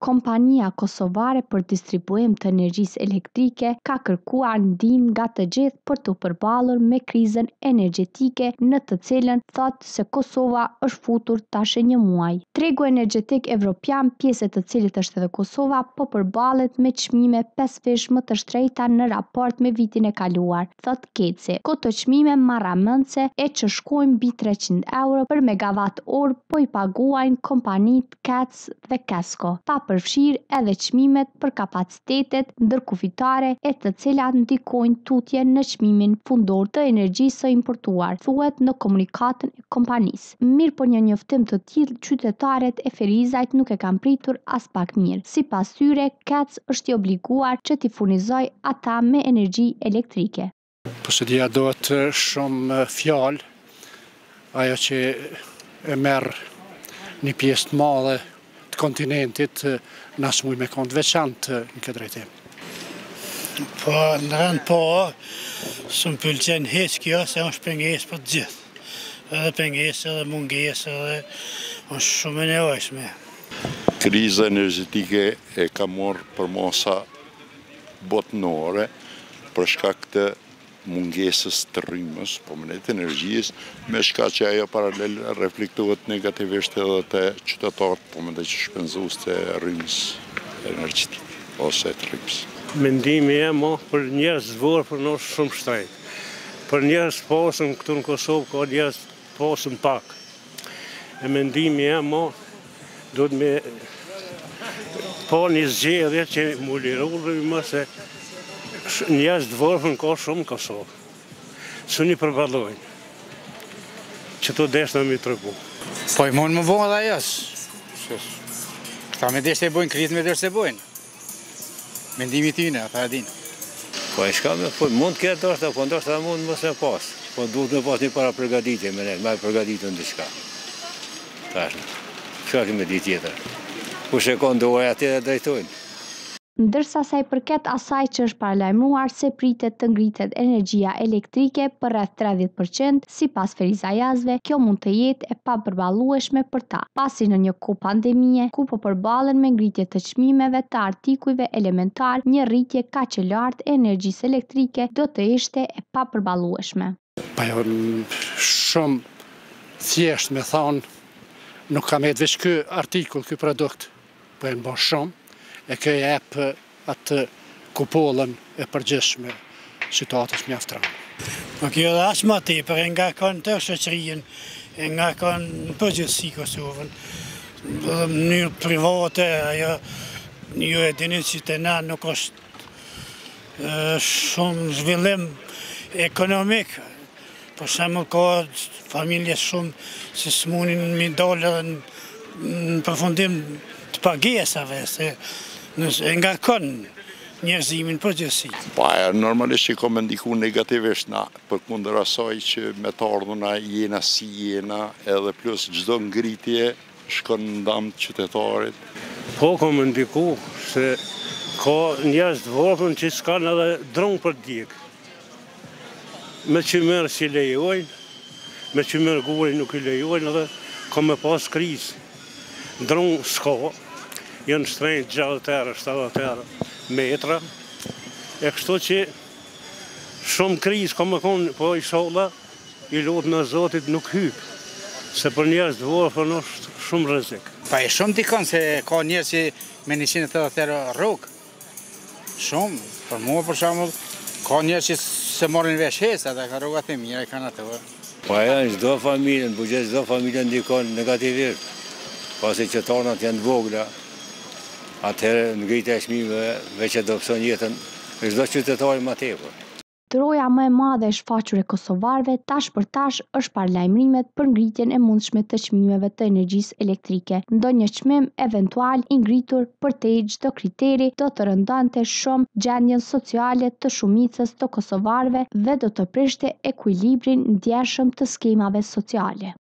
Kompania kosovare për distribuim të energjisë elektrike ka kërkuar ndihmë nga të gjithë për të përballur me krizën energjetike në të cilën thotë se Kosova është futur tash një muaj. Tregu energjetik evropian, pjesë e të cilit është edhe Kosova, po përballet me çmime 5 fish më të shtrenjta në raport me vitin e kaluar, thot Keci. Këto çmime marramendse e që shkojnë mbi 300 euro për megawatt orë po i paguajnë kompanitë KEC dhe KESCO, pa përfshirë edhe çmimet për kapacitetet ndërkufitare e të cilat ndikojnë tutje në çmimin fundor të energjisë së importuar, thuhet në komunikatën e kompanisë. Mirë po një njoftim të tillë qytetarët e Ferizajt nuk e kanë pritur as pak mirë. Sipas tyre, KEC është i obliguar që t'i furnizojë ata me energji elektrike. Po se dia dohet shumë fjalë ajo që e merr një pjesë të madhe të kontinentit na smuj me kënd veçantë në këtë drejtim. Po në rand po, s'm pëlqen hiç kjo se është pengesë për të gjithë. Edhe pengesë, edhe mungesë, edhe është shumë e nevojshme. Kriza energjetike e ka marrë për masa botënore për shkak të mungesës të rrymës, po më të energjisë, me shkak që ajo paralel reflektohet negativisht edhe te qytetarët, po më që shpenzues të rrymës energjetike ose të rrymës. Mendimi jam për njerëz për në shumë shtrenjtë. Për njerëz pasën këtu në Kosovë ka njerëz pasën pak. E mendimi jam duhet me pa një zgjedhje që mu liru rrymë se njerëz të varfër ka shumë në Kosovë. Së një përballojnë. Që të deshtë në mi të rëgu. Po i mund më vonë dhe jas. Këta me deshtë e bojnë, kritë me deshtë e bojnë. Mendimi t'yne, ata e dinë. Po e shka me, po mund këtë është, po ndoshta mund mos e pas. Po duhet me pas një para përgatitje me ne, me përgatitje në diçka. Tashnë, çka kemi di tjetër? Kush e ka ndoja atë e drejtojnë. Ndërsa sa i përket asaj që është paralajmëruar se pritet të ngritet energjia elektrike për rreth 30%, sipas Ferizajasve, kjo mund të jetë e papërballueshme për ta, pasi në një kohë pandemie, ku po përballen me ngritje të çmimeve të artikujve elementar, një rritje kaq e lartë e energjisë elektrike do të ishte e papërballueshme. Pa jo shumë thjesht me thonë, nuk kam edhe veç ky artikull, ky produkt, po e mban shumë. E kjo jep atë kupollën e përgjithshme situatës mjaftrane. Po kjo dhe as më tepër e nga kanë të shoqërinë, e nga kanë në përgjithësi Kosovën. Në mënyrë private, ajo ju e dini që të na nuk është shumë zhvillim ekonomik. Për shembull ka familje shumë që s'munin mi dalë në përfundim të pagesave, se e nga kanë njerëzimin përgjithësi. Pa, normalisht që ka me ndiku negativisht na, për kundër asaj që me të ardhuna jena si jena, edhe plus çdo ngritje shkon në ndam të qytetarit. Po ka me ndiku se ka njerëz të varfër që s'kan edhe drong për djeg. Me që merë si lejojnë, me që merë guri nuk i lejojnë, edhe ka me pas krizë. Drong s'ka, janë shtrenjtë 60-70 metra, e kështu që shumë krizë ka më konë, po inshallah, i lutë në Zotit nuk hypë, se për njerëz të varfër është shumë rrezik. Pa e shumë dikon se ka njerëz që me 180 rrugë. Shumë, për mua për shembull, ka njerëz që se marrin vesh hesa, ata ka rrugat e mira, kanë ato. Po janë çdo familje, në buxhet çdo familje ndikon negativisht. Pasi qytetarët janë të vogla, atëherë ngritja e çmimeve veç e dobëson jetën çdo qytetari më tepër. Troja më e madhe e shfaqur e kosovarëve tash për tash është paralajmërimet për ngritjen e mundshme të çmimeve të energjisë elektrike. Ndonjë çmim eventual i ngritur përtej çdo kriteri do të rëndonte shumë gjendjen sociale të shumicës të kosovarëve dhe do të prishte ekuilibrin ndjeshëm të skemave sociale.